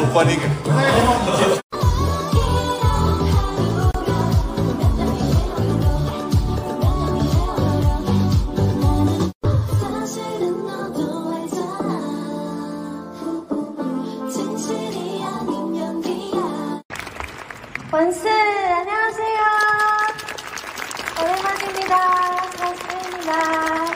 오빠니. 원스 안녕하세요. 오랜만입니다. 원스입니다.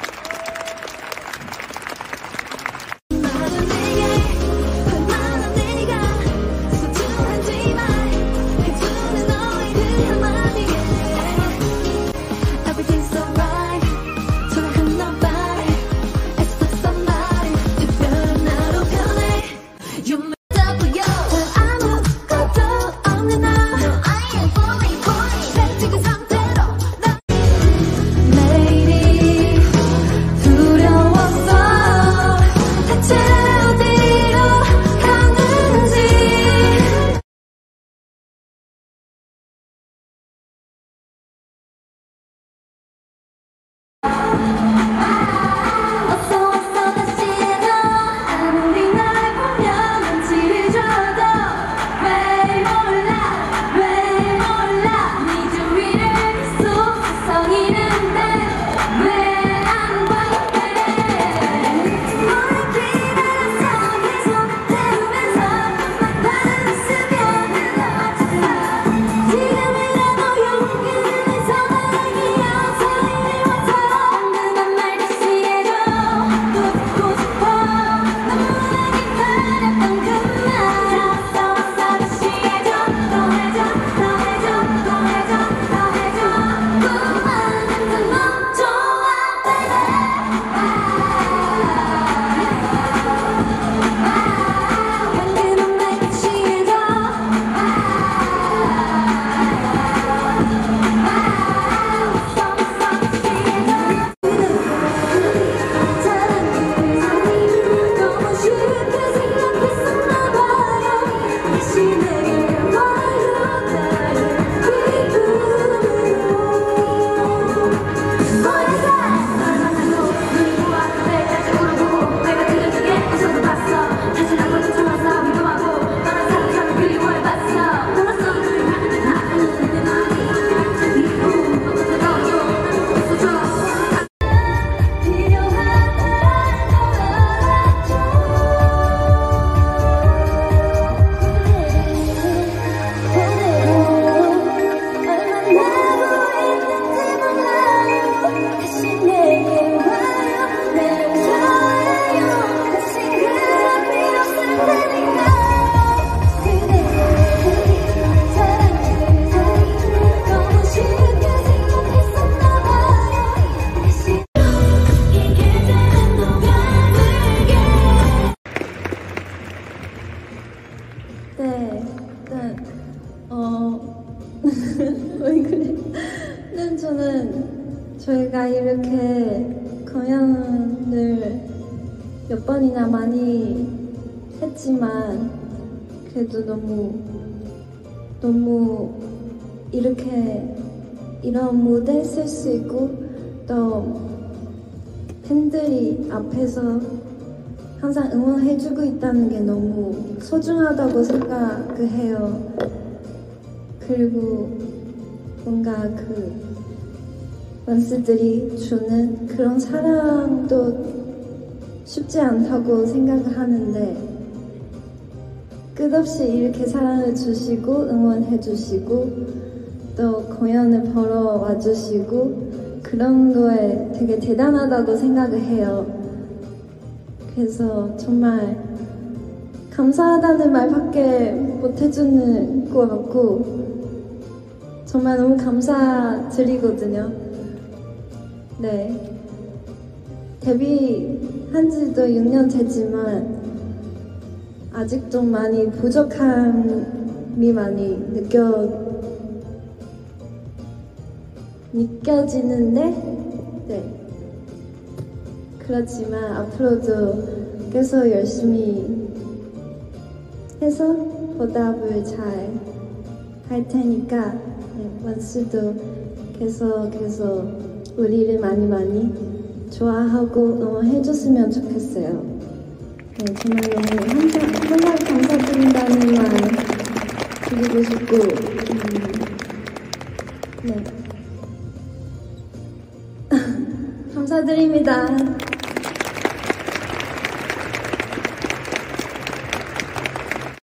왜 그래? 네, 저는 저희가 이렇게 공연을 몇 번이나 많이 했지만 그래도 너무 이렇게 이런 무대 쓸 수 있고 또 팬들이 앞에서 항상 응원해주고 있다는 게 너무 소중하다고 생각을 해요. 그리고 뭔가 그 원스들이 주는 그런 사랑도 쉽지 않다고 생각을 하는데 끝없이 이렇게 사랑을 주시고 응원해주시고 또 공연을 보러 와주시고 그런 거에 되게 대단하다고 생각을 해요. 그래서 정말 감사하다는 말밖에 못 해주는 것 같고 정말 너무 감사드리거든요. 네. 데뷔한 지도 6년 됐지만 아직 좀 많이 부족함이 많이 느껴지는데 네. 그렇지만 앞으로도 계속 열심히 해서 보답을 잘 할 테니까 네, 원스도 계속 우리를 많이 좋아하고 응원해줬으면 좋겠어요. 네, 정말 너무 항상 감사드린다는 말 드리고 싶고, 네. 감사드립니다.